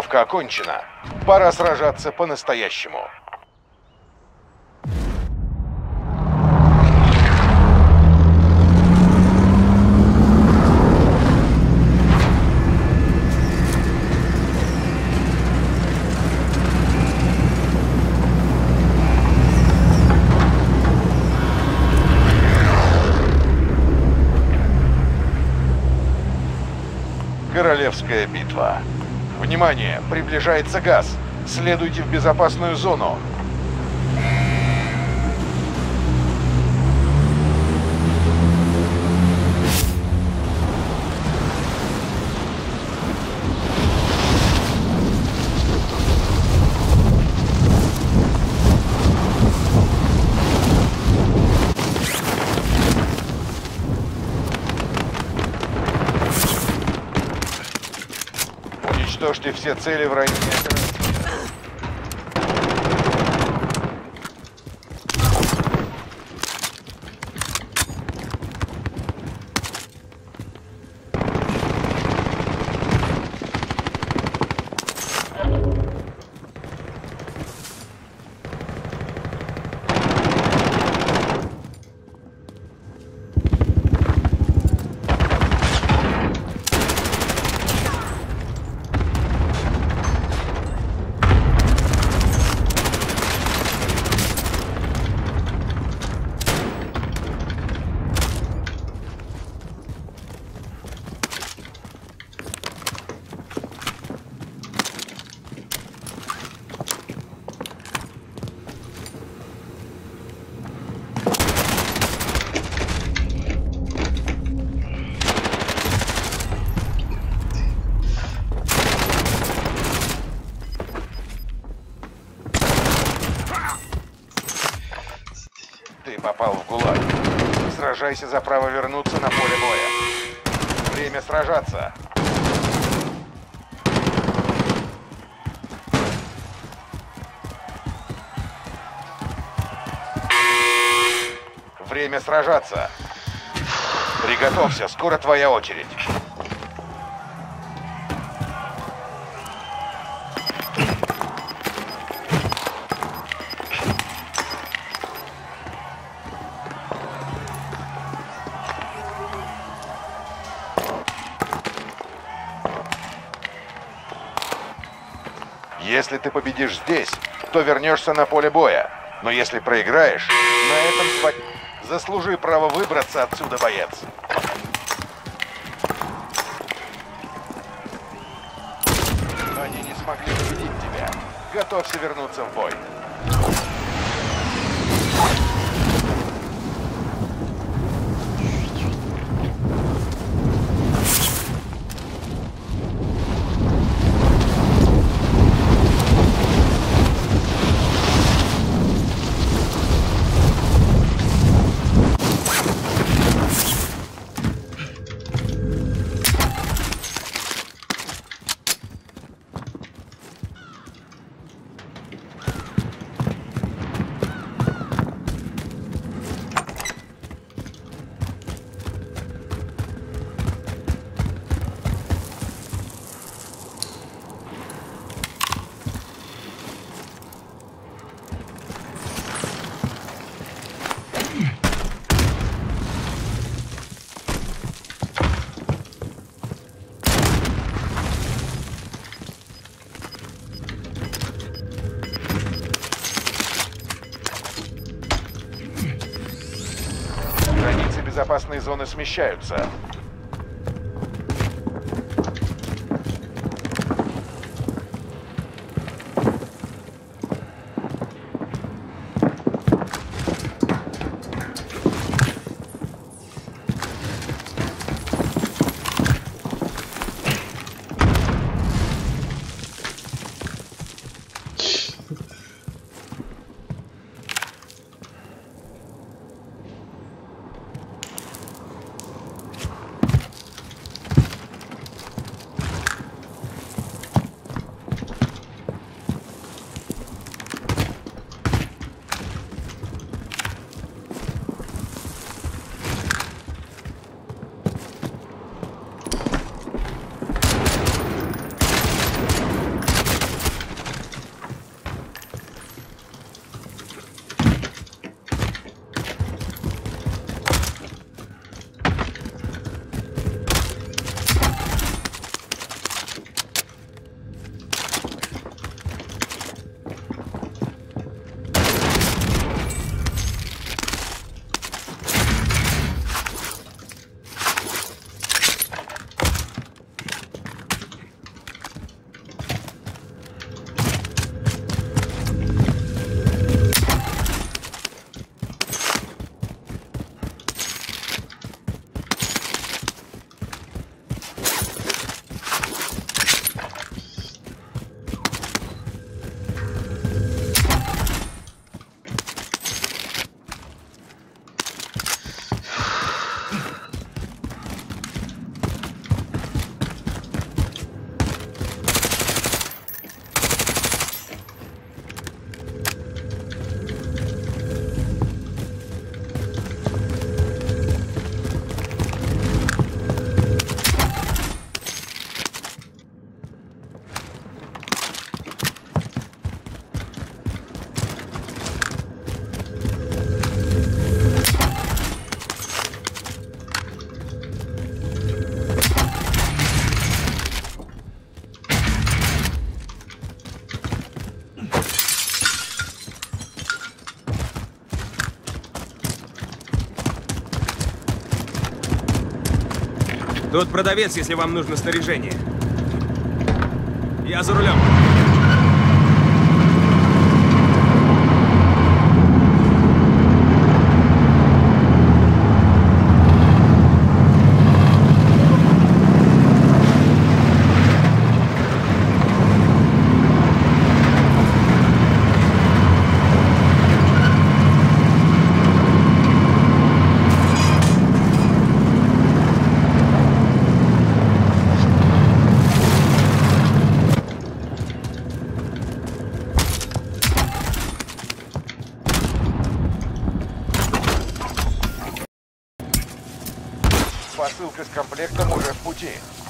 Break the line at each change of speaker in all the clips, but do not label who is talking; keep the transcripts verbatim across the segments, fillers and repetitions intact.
Тренировка окончена. Пора сражаться по-настоящему. Королевская битва. Внимание! Приближается газ. Следуйте в безопасную зону. Уничтожьте все цели в районе операции. Ты попал в ГУЛАГ. Сражайся за право вернуться на поле боя. Время сражаться. Время сражаться. Приготовься, скоро твоя очередь. Если ты победишь здесь, то вернешься на поле боя. Но если проиграешь, на этом сва... Заслужи право выбраться отсюда, боец. Они не смогли победить тебя. Готовься вернуться в бой. Границы безопасной зоны смещаются.
Тут продавец, если вам нужно снаряжение. Я за рулем.
Посылка с комплектом уже в пути.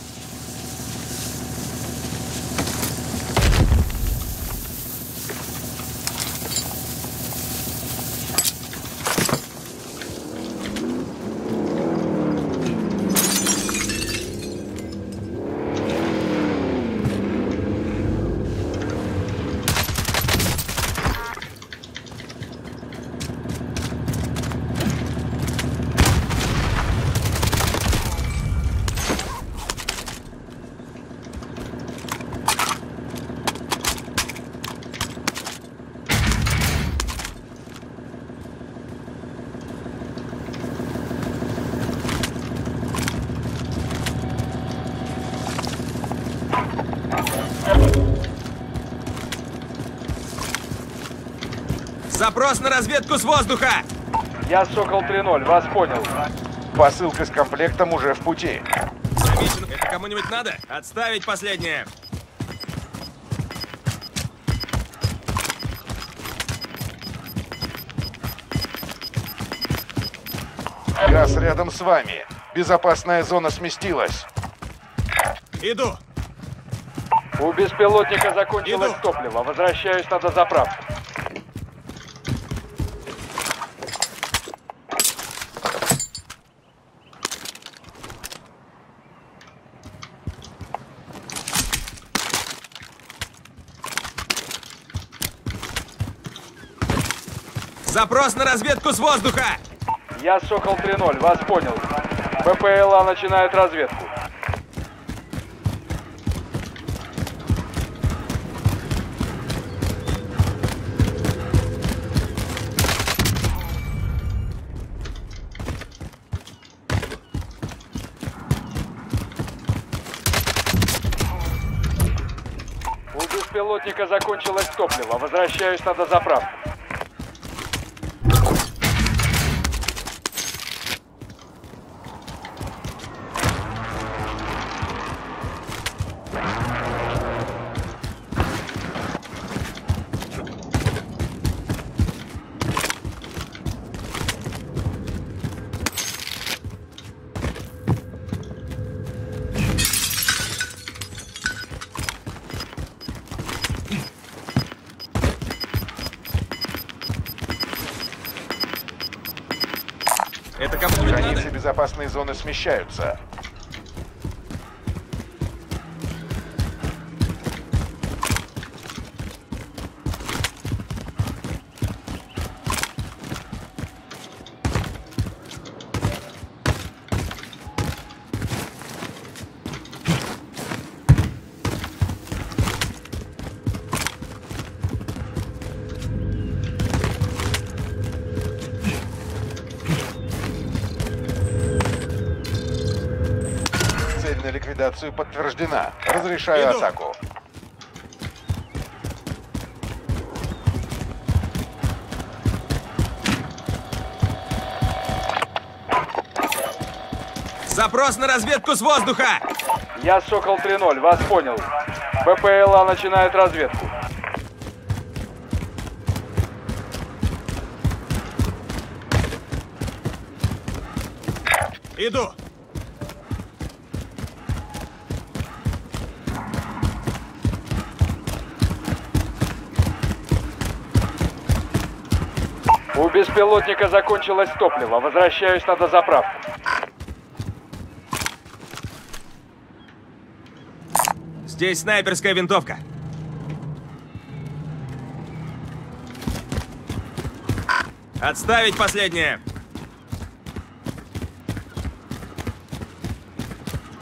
Запрос на разведку с воздуха!
Я Сокол три ноль, вас понял.
Посылка с комплектом уже в пути.
Замечен. Это кому-нибудь надо? Отставить последнее.
Газ рядом с вами. Безопасная зона сместилась.
Иду.
У беспилотника закончилось
Иду.
топливо. Возвращаюсь на дозаправку.
Запрос на разведку с воздуха!
Я Сокол три ноль, вас понял. БПЛА начинает разведку. У беспилотника закончилось топливо. Возвращаюсь на дозаправку.
Это кому-нибудь
Границы
надо?
безопасной зоны смещаются. Цель на ликвидацию подтверждена. Разрешаю
Иду.
атаку.
Запрос на разведку с воздуха!
Я Сокол три ноль, вас понял. БПЛА начинает разведку.
Иду.
У беспилотника закончилось топливо. Возвращаюсь на дозаправку.
Здесь снайперская винтовка. Отставить последнее.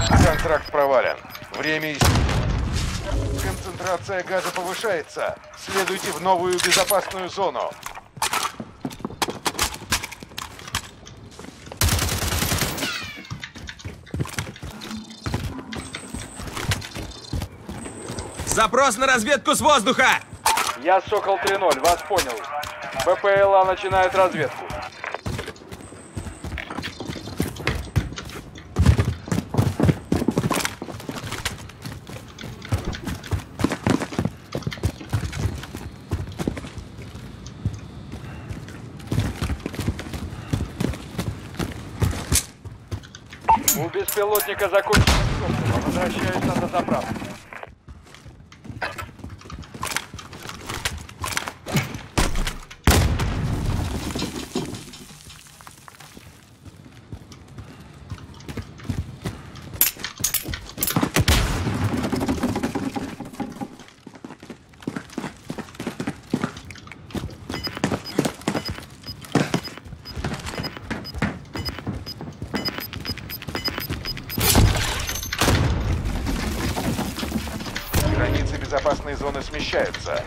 Контракт провален. Время ис... Концентрация газа повышается. Следуйте в новую безопасную зону.
Запрос на разведку с воздуха!
Я Сокол три ноль, вас понял. БПЛА начинает разведку. У беспилотника закончилось топливо. Возвращаюсь на дозаправку.
Границы безопасной зоны смещаются.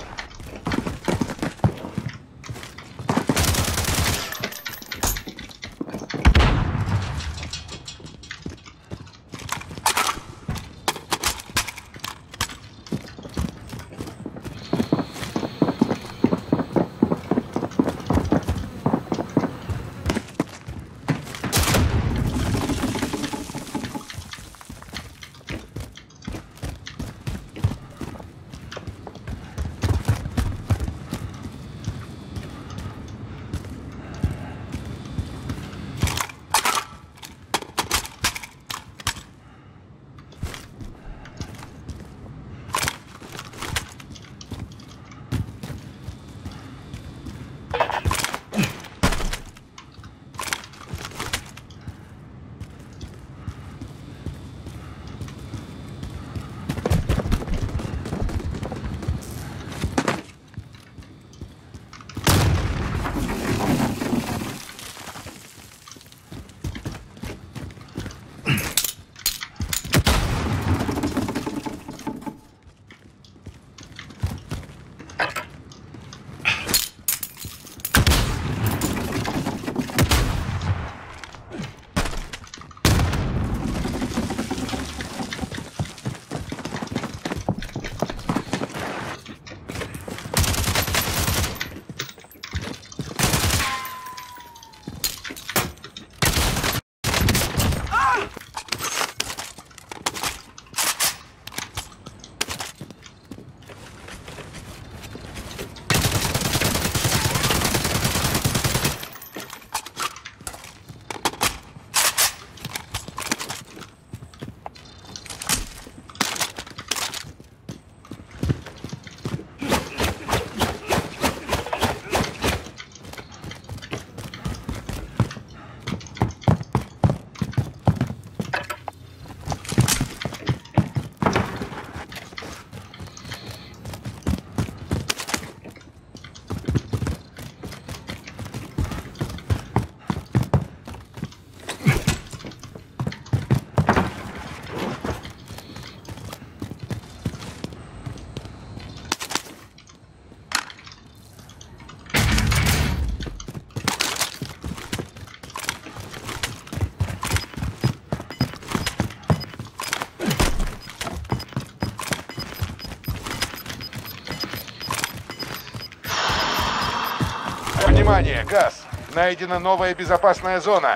Внимание, газ! Найдена новая безопасная зона.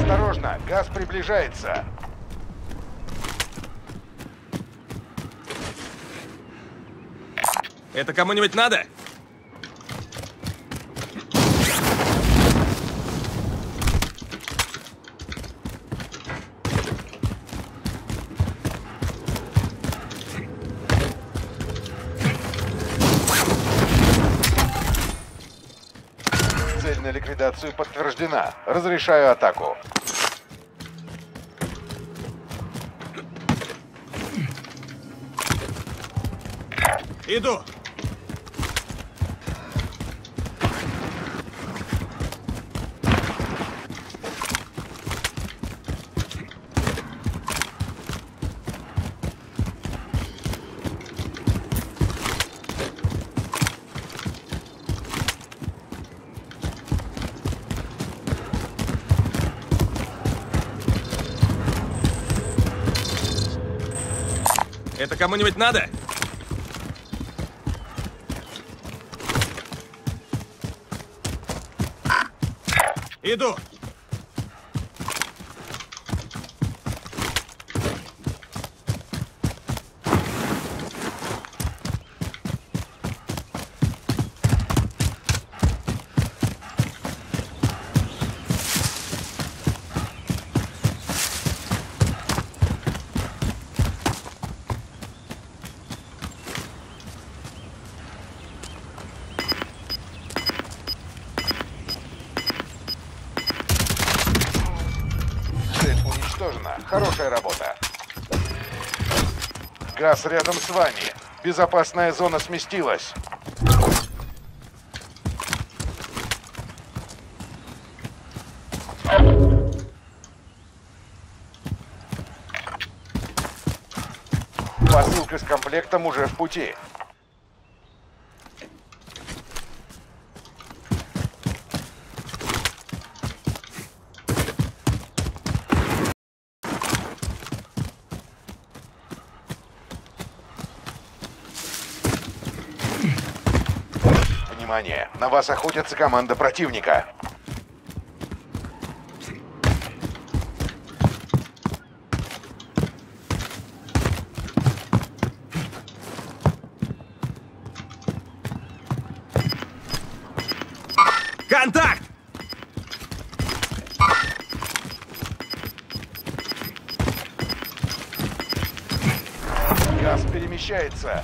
Осторожно, газ приближается.
Это кому-нибудь надо?
Цель на ликвидацию подтверждена. Разрешаю атаку.
Иду. Это кому-нибудь надо? Иду.
Хорошая работа. Газ рядом с вами. Безопасная зона сместилась. Посылка с комплектом уже в пути. Внимание! На вас охотится команда противника.
Контакт!
Газ перемещается.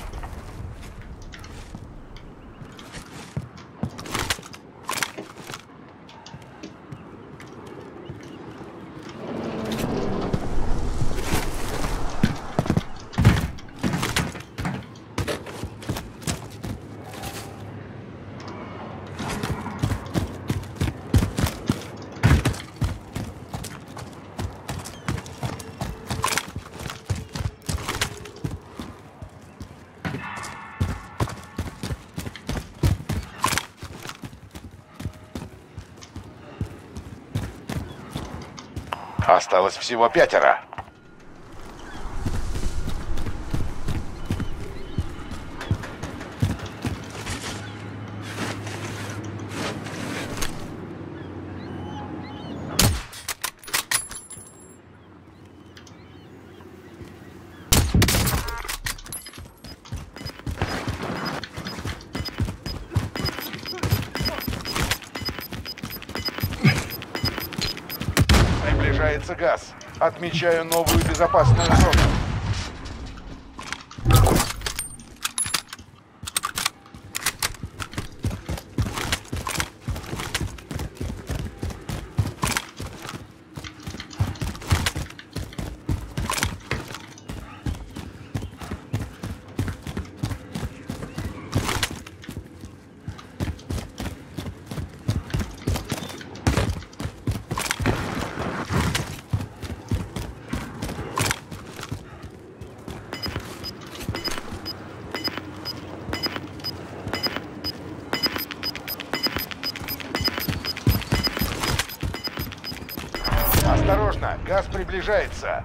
Осталось всего пятеро. Приближается газ. Отмечаю новую безопасную зону. Осторожно, газ приближается.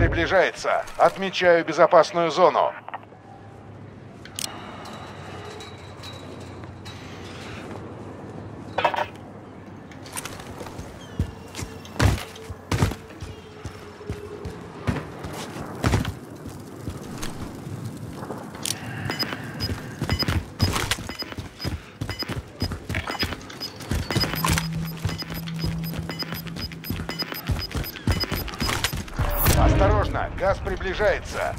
приближается. Отмечаю безопасную зону. Осторожно, газ приближается.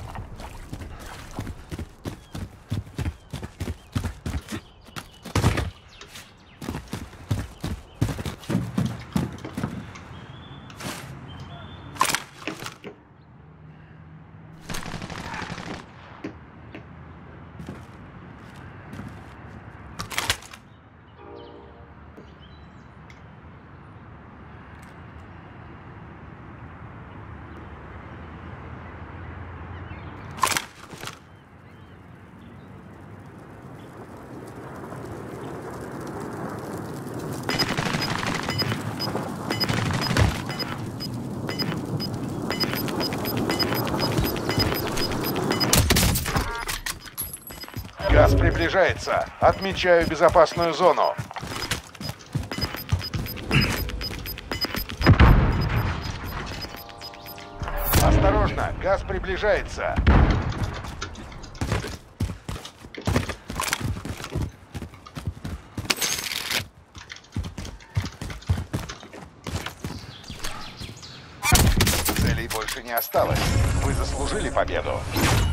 Газ приближается. Отмечаю безопасную зону. Осторожно, газ приближается. Целей больше не осталось. Вы заслужили победу.